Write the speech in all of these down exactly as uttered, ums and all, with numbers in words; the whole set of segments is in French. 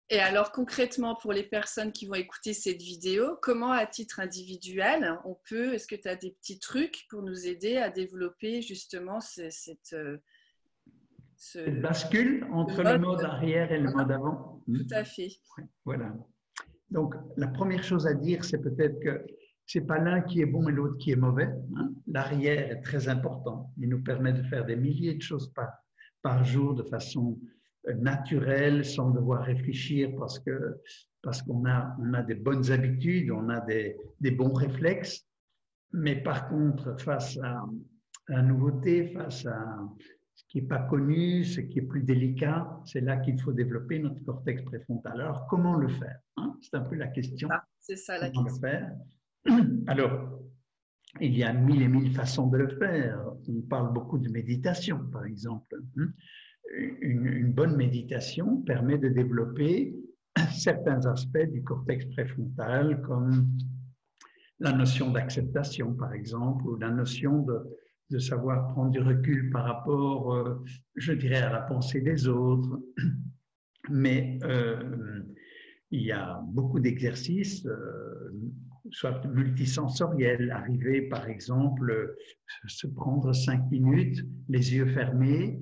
Et alors concrètement, pour les personnes qui vont écouter cette vidéo, comment à titre individuel, on peut, est-ce que tu as des petits trucs pour nous aider à développer justement ce, cette, Cette ce, bascule ce entre le mode? mode arrière et le Voilà, mode avant. tout à fait. Voilà. Donc, la première chose à dire, c'est peut-être que ce n'est pas l'un qui est bon et l'autre qui est mauvais. Hein. L'arrière est très important. Il nous permet de faire des milliers de choses par, par jour de façon naturelle, sans devoir réfléchir, parce que parce qu'on a, on a des bonnes habitudes, on a des, des bons réflexes. Mais par contre, face à, à la nouveauté, face à ce qui n'est pas connu, ce qui est plus délicat, c'est là qu'il faut développer notre cortex préfrontal. Alors, comment le faire, hein? C'est un peu la question. Ah, c'est ça la Comment le question. faire? Alors, il y a mille et mille façons de le faire. On parle beaucoup de méditation, par exemple. Une, une bonne méditation permet de développer certains aspects du cortex préfrontal, comme la notion d'acceptation, par exemple, ou la notion de, de savoir prendre du recul par rapport, euh, je dirais, à la pensée des autres. Mais euh, il y a beaucoup d'exercices, euh, soit multisensoriels, arriver, par exemple, se prendre cinq minutes, les yeux fermés,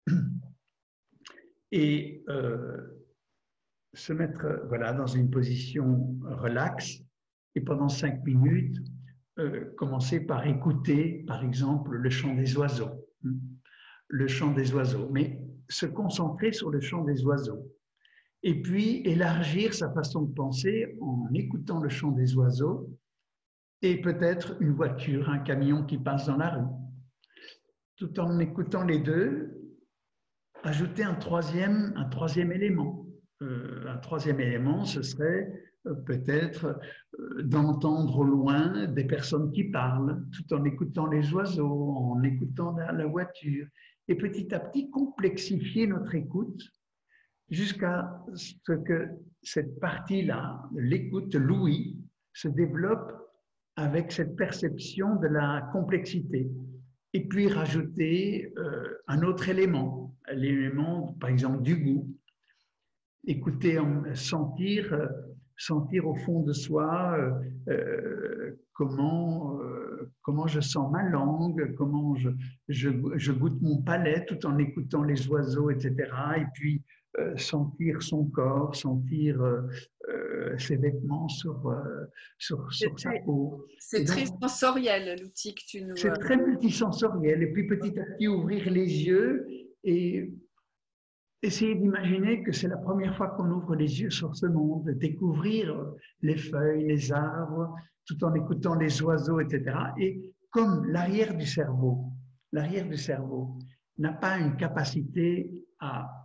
et euh, se mettre voilà, dans une position relaxe, et pendant cinq minutes, euh, commencer par écouter, par exemple, le chant des oiseaux. Le chant des oiseaux, mais se concentrer sur le chant des oiseaux. Et puis élargir sa façon de penser en écoutant le chant des oiseaux et peut-être une voiture, un camion qui passe dans la rue. Tout en écoutant les deux, ajouter un troisième, un troisième élément. Euh, un troisième élément, ce serait euh, peut-être euh, d'entendre au loin des personnes qui parlent, tout en écoutant les oiseaux, en écoutant la, la voiture. Et petit à petit, complexifier notre écoute jusqu'à ce que cette partie-là, l'écoute, l'ouïe, se développe avec cette perception de la complexité. Et puis rajouter euh, un autre élément, l'élément, par exemple, du goût. Écouter, sentir, euh, sentir au fond de soi euh, euh, comment, euh, comment je sens ma langue, comment je, je, je goûte mon palais tout en écoutant les oiseaux, et cetera. Et puis euh, sentir son corps, sentir euh, euh, ses vêtements sur, euh, sur, C'est sur sa très, peau. c'est Et très donc, sensoriel l'outil que tu nous... c'est très multisensoriel. Et puis petit à petit, ouvrir les yeux et essayer d'imaginer que c'est la première fois qu'on ouvre les yeux sur ce monde, découvrir les feuilles, les arbres, tout en écoutant les oiseaux, et cetera. Et comme l'arrière du cerveau, l'arrière du cerveau n'a pas une capacité à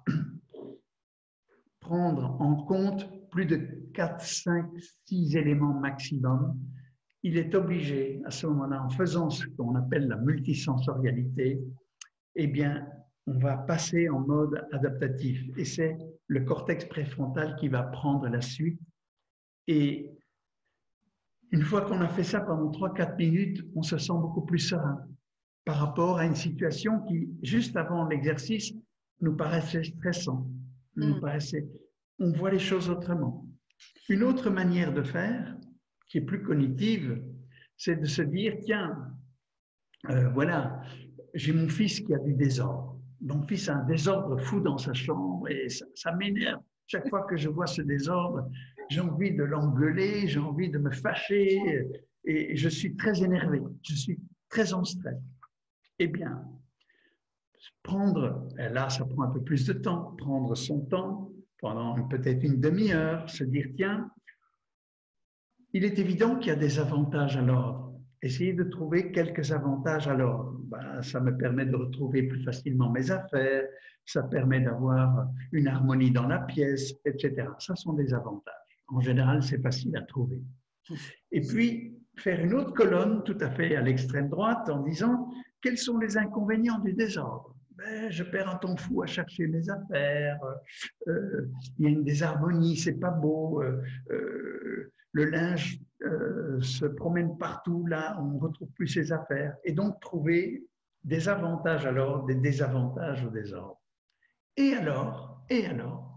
prendre en compte plus de quatre, cinq, six éléments maximum, il est obligé, à ce moment-là, en faisant ce qu'on appelle la multisensorialité, eh bien, on va passer en mode adaptatif. Et c'est le cortex préfrontal qui va prendre la suite. Et une fois qu'on a fait ça pendant trois quatre minutes, on se sent beaucoup plus serein par rapport à une situation qui, juste avant l'exercice, nous paraissait stressante. Nous Mm. paraissait, on voit les choses autrement. Une autre manière de faire, qui est plus cognitive, c'est de se dire, tiens, euh, voilà, j'ai mon fils qui a du désordre. Mon fils a un désordre fou dans sa chambre et ça, ça m'énerve. Chaque fois que je vois ce désordre, j'ai envie de l'engueuler, j'ai envie de me fâcher et je suis très énervé, je suis très en stress. Eh bien, prendre, et là ça prend un peu plus de temps, prendre son temps pendant peut-être une demi-heure, se dire, tiens, il est évident qu'il y a des avantages à l'ordre. Essayez de trouver quelques avantages à l'ordre. Ben, ça me permet de retrouver plus facilement mes affaires, ça permet d'avoir une harmonie dans la pièce, et cetera. Ça sont des avantages. En général, c'est facile à trouver. Et puis, faire une autre colonne tout à fait à l'extrême droite en disant quels sont les inconvénients du désordre. Ben, je perds un temps fou à chercher mes affaires, euh, il y a une désharmonie, c'est pas beau, euh, euh, le linge euh, se promène partout, là, on ne retrouve plus ses affaires. Et donc, trouver des avantages à l'ordre, des désavantages au désordre. Et alors, et alors,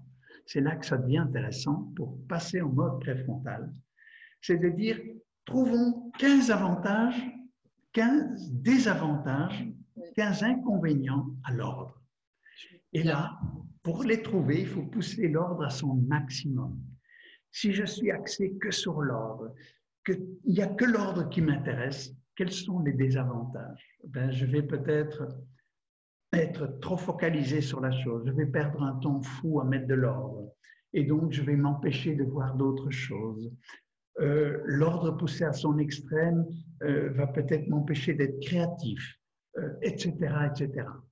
c'est là que ça devient intéressant pour passer en mode préfrontal. C'est de dire, trouvons quinze avantages, quinze désavantages, quinze inconvénients à l'ordre. Et là, pour les trouver, il faut pousser l'ordre à son maximum. Si je suis axé que sur l'ordre, qu'il n'y a que l'ordre qui m'intéresse, quels sont les désavantages? Ben, je vais peut-être être trop focalisé sur la chose, je vais perdre un temps fou à mettre de l'ordre, et donc je vais m'empêcher de voir d'autres choses. Euh, l'ordre poussé à son extrême euh, va peut-être m'empêcher d'être créatif, euh, et cetera, et cetera.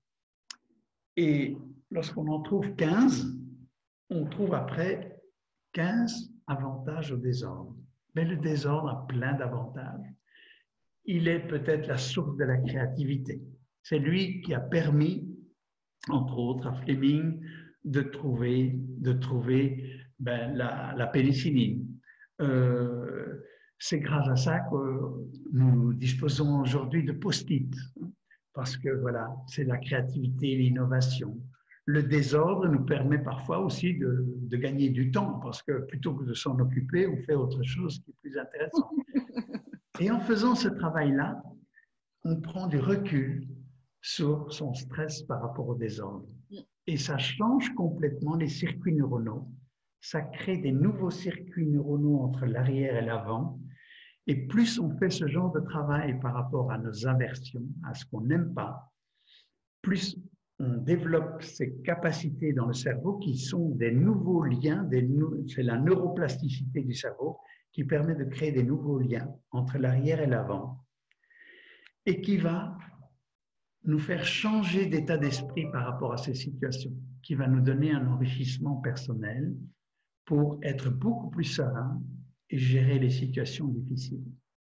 Et lorsqu'on en trouve quinze, on trouve après quinze avantages au désordre. Mais le désordre a plein d'avantages. Il est peut-être la source de la créativité. C'est lui qui a permis, entre autres, à Fleming de trouver, de trouver ben, la, la pénicilline. Euh, c'est grâce à ça que nous disposons aujourd'hui de post-it, parce que voilà, c'est la créativité, l'innovation. Le désordre nous permet parfois aussi de, de gagner du temps, parce que plutôt que de s'en occuper, on fait autre chose qui est plus intéressant. Et en faisant ce travail-là, on prend du recul sur son stress par rapport au désordre. Et ça change complètement les circuits neuronaux. Ça crée des nouveaux circuits neuronaux entre l'arrière et l'avant. Et plus on fait ce genre de travail par rapport à nos aversions, à ce qu'on n'aime pas, plus on développe ces capacités dans le cerveau qui sont des nouveaux liens, des, c'est la neuroplasticité du cerveau qui permet de créer des nouveaux liens entre l'arrière et l'avant et qui va nous faire changer d'état d'esprit par rapport à ces situations, qui va nous donner un enrichissement personnel pour être beaucoup plus serein et gérer les situations difficiles.